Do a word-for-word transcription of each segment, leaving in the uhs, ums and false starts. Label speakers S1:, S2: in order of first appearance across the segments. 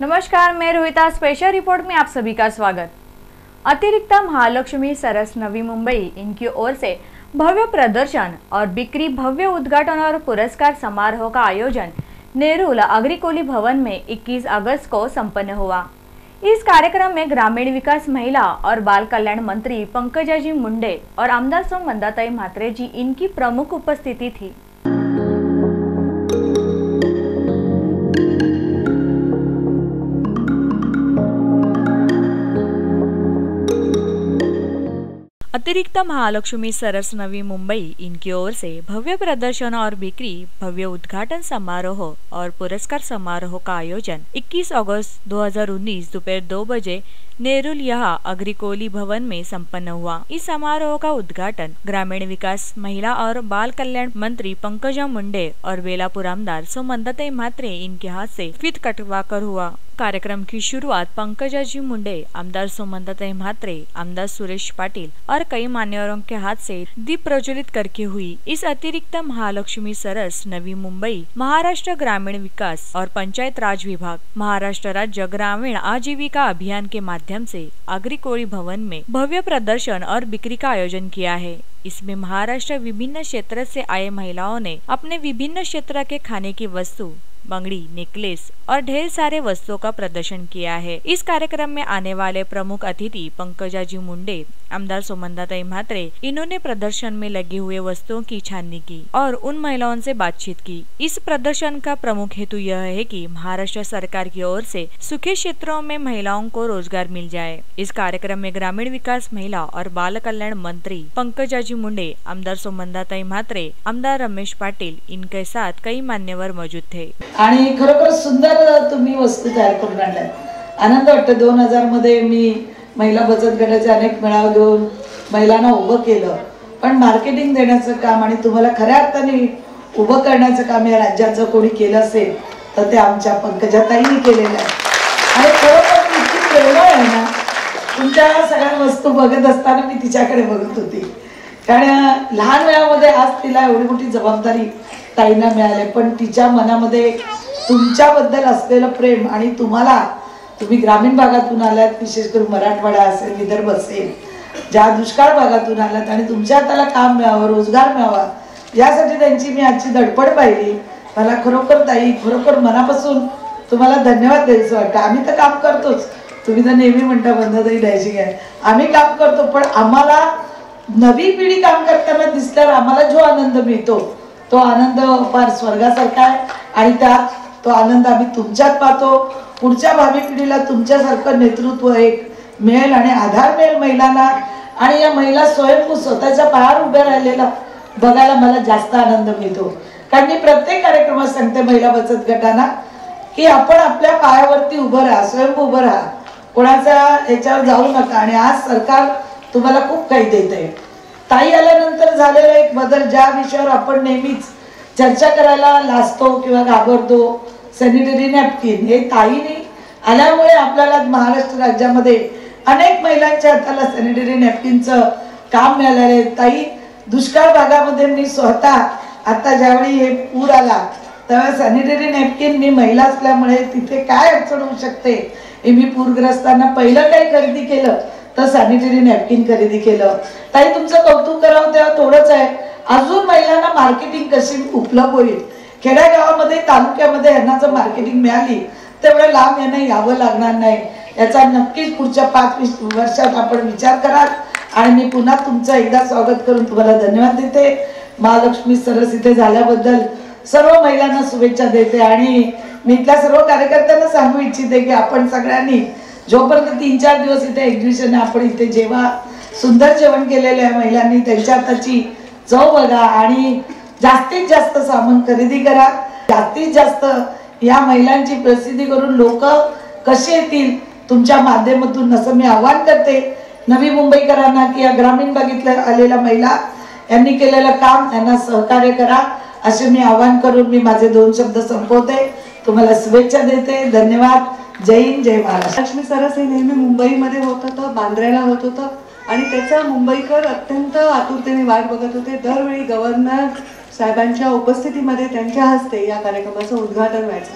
S1: नमस्कार, मैं रोहिता। Special report में आप सभी का स्वागत। अतिरिक्त महालक्ष्मी सरस नवी मुंबई इनकी ओर से भव्य प्रदर्शन और बिक्री, भव्य उद्घाटन और पुरस्कार समारोह का आयोजन नेरुल अग्रिकोली भवन में इक्कीस अगस्त को संपन्न हुआ। इस कार्यक्रम में ग्रामीण विकास, महिला और बाल कल्याण मंत्री पंकजाजी मुंडे और आमदार सौ मंदाताई म्हात्रे जी इनकी प्रमुख उपस्थिति थी। अतिरिक्त महालक्ष्मी सरस नवी मुंबई इनकी ओर से भव्य प्रदर्शन और बिक्री, भव्य उद्घाटन समारोह और पुरस्कार समारोह का आयोजन इक्कीस अगस्त दो हज़ार उन्नीस दोपहर दो बजे नेरुल यहाँ अग्रिकोली भवन में संपन्न हुआ। इस समारोह का उद्घाटन ग्रामीण विकास, महिला और बाल कल्याण मंत्री पंकजा मुंडे और बेलापुर आमदार सौ मंदाताई म्हात्रे इनके हाथ से फीत कटवाकर हुआ। कार्यक्रम की शुरुआत पंकजाजी मुंडे, आमदार सौ मंदाताई म्हात्रे, आमदार सुरेश पाटिल और कई मान्यवरों के हाथ से दीप प्रज्वलित करके हुई। इस अतिरिक्त महालक्ष्मी सरस नवी मुंबई महाराष्ट्र ग्रामीण विकास और पंचायत राज विभाग, महाराष्ट्र राज्य ग्रामीण आजीविका अभियान के माध्यम से अग्रिकोली भवन में भव्य प्रदर्शन और बिक्री का आयोजन किया है। इसमें महाराष्ट्र विभिन्न क्षेत्र से आए महिलाओं ने अपने विभिन्न क्षेत्र के खाने की वस्तु, बंगड़ी, नेकलेस और ढेर सारे वस्तुओं का प्रदर्शन किया है। इस कार्यक्रम में आने वाले प्रमुख अतिथि पंकजाजी मुंडे, आमदार सौ मंदाताई म्हात्रे, इन्होंने प्रदर्शन में लगे हुए वस्तुओं की छाननी की और उन महिलाओं से बातचीत की। इस प्रदर्शन का प्रमुख हेतु यह है कि महाराष्ट्र सरकार की ओर से सूखे क्षेत्रों में महिलाओं को रोजगार मिल जाए। इस कार्यक्रम में ग्रामीण विकास, महिला और बाल कल्याण मंत्री पंकजाजी मुंडे, आमदार सौ मंदाताई म्हात्रे, आमदार रमेश पाटिल इनके साथ कई मान्यवर मौजूद थे।
S2: आणि खरोखर सुंदर तुम्ही वस्तू तयार करून आणल्यात। आनंद वाटतो। दोन हजार मध्ये मी महिला बचत गटाचे अनेक मेळावे घेऊन महिलांना उभं केलं, पण मार्केटिंग देण्याचं काम आणि तुम्हाला खऱ्या अर्थाने उभं करण्याचं काम या राज्याचं कोणी केलं असेल तर ते आमच्या पंकजाताईंनी केलेलं आहे। आणि खरोखर इतकी प्रेरणा आहे ना, तुमच्या सगळ्या वस्तू बघत असताना मी तिच्याकडे बघत होती, कारण लहान वयामध्ये आज तिला एवढी मोठी जबाबदारी ताईंना मिळाले, पण तिच्या मनामध्ये तुमच्याबद्दल असलेलं प्रेम आणि तुम्हाला, तुम्ही ग्रामीण भागातून आलात, विशेष करून मराठवाडा असेल, विदर्भ असेल, ज्या दुष्काळ भागातून आलात आणि तुमच्या हाताला काम मिळावं, रोजगार मिळावा, यासाठी त्यांची मी आजची धडपड पाहिली। मला खरोखर ताई, खरोखर मनापासून तुम्हाला धन्यवाद द्यायचं वाटतं। आम्ही तर काम करतोच, तुम्ही तर नेहमी म्हणता बंधताई द्यायची काय, आम्ही काम करतो, पण आम्हाला नवी पिढी काम करताना दिसल्यावर आम्हाला जो आनंद मिळतो तो आनंद फार स्वर्गासारखा आहे। आणि त्यात तो आनंद आम्ही तुमच्यात पाहतो। पुढच्या भावी पिढीला तुमच्यासारखं नेतृत्व एक मिळेल आणि आधार मिळेल महिलांना, आणि या महिला स्वयंभू स्वतःच्या पायावर उभ्या राहिलेला बघायला मला जास्त आनंद मिळतो। कारण मी प्रत्येक कार्यक्रमात सांगते महिला बचत गटांना की आपण आपल्या पायावरती उभं राहा, स्वयंभू उभं राहा, कोणाच्या याच्यावर जाऊ नका। आणि आज सरकार तुम्हाला खूप काही देतंय। ताई आल्यानंतर झालेला एक बदल, ज्या विषयावर आपण नेहमीच चर्चा करायला लाजतो किंवा घाबरतो, सॅनिटरी नॅपकिन, हे ताईने आल्यामुळे आपल्याला महाराष्ट्र राज्यामध्ये अनेक महिलांच्या हाताला सॅनिटरी नॅपकिनचं काम मिळालेलं आहे। ताई, दुष्काळ भागामध्ये मी स्वतः आता ज्यावेळी हे पूर आला तेव्हा सॅनिटरी नॅपकिन, मी महिला असल्यामुळे तिथे काय अडचण होऊ शकते हे मी पूरग्रस्तांना पहिलं काही खरेदी केलं तर सॅनिटरी नॅपकिन खरेदी केलं। ताई, तुमचं कौतुक करावं तेव्हा थोडंच आहे, अजून महिलांना मार्केटिंग कशी उपलब्ध होईल, खेड्यागावामध्ये, तालुक्यामध्ये यांना जर मार्केटिंग मिळाली तेवढं लांब यांना यावं लागणार नाही। याचा नक्कीच पुढच्या पाच वर्षात आपण विचार कराल। आणि मी पुन्हा तुमचं एकदा स्वागत करून तुम्हाला धन्यवाद देते। महालक्ष्मी सरस इथे झाल्याबद्दल सर्व महिलांना शुभेच्छा देते। आणि मी इथल्या सर्व कार्यकर्त्यांना सांगू इच्छिते की आपण सगळ्यांनी जोपर्यंत तीन चार दिवस इथे एक्झिबिशन आहे, आपण इथे जेव्हा सुंदर जेवण केलेलं आहे महिलांनी, त्यांच्या हाताची चव बघा आणि जास्तीत जास्त सामान खरेदी करा। जास्तीत जास्त या महिलांची प्रसिद्धी करून लोक कसे येतील तुमच्या माध्यमातून, असं मी आवाहन करते नवी मुंबईकरांना की या ग्रामीण भागातल्या आलेल्या महिला यांनी केलेलं काम यांना सहकार्य करा, असे मी आवाहन करून मी माझे दोन शब्द संपवते। तुम्हाला शुभेच्छा देते। धन्यवाद। जय हिंद, जय महाराष्ट्र।
S3: लक्ष्मी सरस हे नेहमी मुंबईमध्ये होत होतं, बांद्र्याला होत होतं आणि त्याचा मुंबईकर अत्यंत आतुरतेने वाट बघत होते। दरवेळी गव्हर्नर साहेबांच्या उपस्थितीमध्ये त्यांच्या हस्ते या कार्यक्रमाचं उद्घाटन व्हायचं।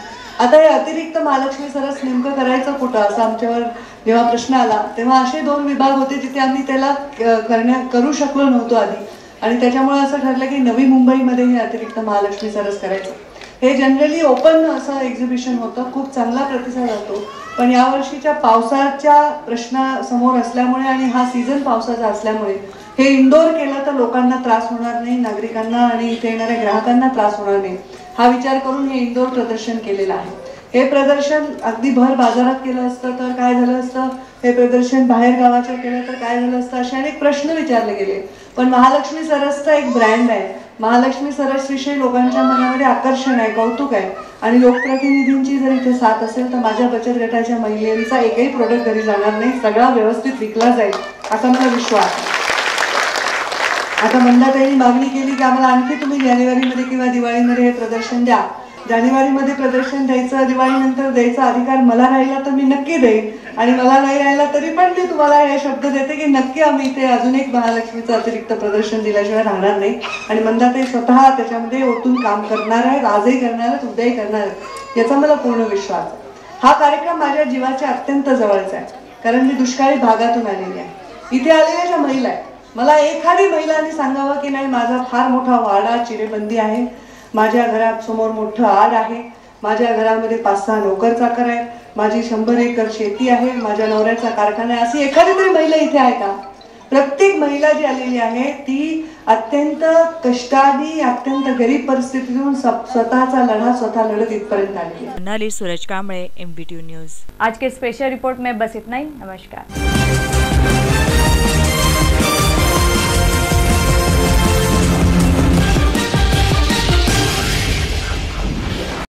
S3: आता हे अतिरिक्त महालक्ष्मी सरस नेमकं करायचं कुठं असा आमच्यावर जेव्हा प्रश्न आला तेव्हा असे दोन विभाग होते जिथे आम्ही त्याला करण्या करू शकलो नव्हतो आधी, आणि त्याच्यामुळे असं ठरलं की नवी मुंबईमध्ये हे अतिरिक्त महालक्ष्मी सरस करायचं. हे जनरली ओपन असं एक्झिबिशन होतं, खूप चांगला प्रतिसाद होतो. पण यावर्षीच्या पावसाच्या प्रश्नासमोर असल्यामुळे आणि हा सीझन पावसाचा असल्यामुळे हे इंडोर केलं तर लोकांना त्रास होणार नाही, नागरिकांना आणि इथे येणाऱ्या ग्राहकांना त्रास होणार नाही हा विचार करून हे इंडोर प्रदर्शन केलेलं आहे. हे प्रदर्शन अगदी भर बाजारात केलं असतं तर काय झालं असतं, हे प्रदर्शन बाहेर गावाच्या केलं तर काय झालं असतं, असे अनेक प्रश्न विचारले गेले. पण महालक्ष्मी सरसचा एक ब्रँड आहे, महालक्ष्मी सरस विषयी लोकांच्या मनामध्ये आकर्षण आहे, कौतुक आहे, आणि लोकप्रतिनिधींची जर इथे साथ असेल तर माझ्या बचत गटाच्या महिलांचा एकही प्रोडक्ट घरी जाणार नाही, सगळा व्यवस्थित विकला जाईल असा मला विश्वास आहे. आता मंदाताईंनी मागणी केली की आम्हाला आणखी तुम्ही जानेवारीमध्ये किंवा दिवाळीमध्ये हे प्रदर्शन द्या. जानेवारीमध्ये प्रदर्शन द्यायचं, दिवाळीनंतर द्यायचा अधिकार मला राहिला तर मी नक्की देईन, आणि मला नाही राहिला तरी पण मी तुम्हाला हे शब्द देते की नक्की आम्ही इथे अजून एक महालक्ष्मीचं अतिरिक्त प्रदर्शन दिल्याशिवाय राहणार नाही. आणि मंदाताई स्वतः त्याच्यामध्ये ओतून काम करणार आहेत, आजही करणार आहेत, उद्याही करणार आहेत, याचा मला पूर्ण विश्वास आहे. हा कार्यक्रम माझ्या जीवाच्या अत्यंत जवळचा आहे, कारण मी दुष्काळी भागातून आलेली आहे. इथे आलेल्या ज्या महिला आहेत, मला एखादी महिलांनी सांगावं की नाही माझा फार मोठा वाडा चिरेबंदी आहे, माझ्या घरासमोर मोठं आड आहे, माझ्या घरामध्ये पाच सहा नोकर चाकर आहेत, माझी शंभर एकर शेती आहे, माझ्या नवऱ्याचा कारखाना आहे, अशी एखादी तरी महिला इथे आहे का? प्रत्येक महिला जी आलेली आहे ती अत्यंत कष्टाने, अत्यंत गरीब परिस्थितीतून स्वतःचा लढा स्वतः लढत इथपर्यंत आलेली आहे.
S1: Suraj Kamble, MBT news.
S4: आज के स्पेशल रिपोर्ट में बस इतना ही. नमस्कार.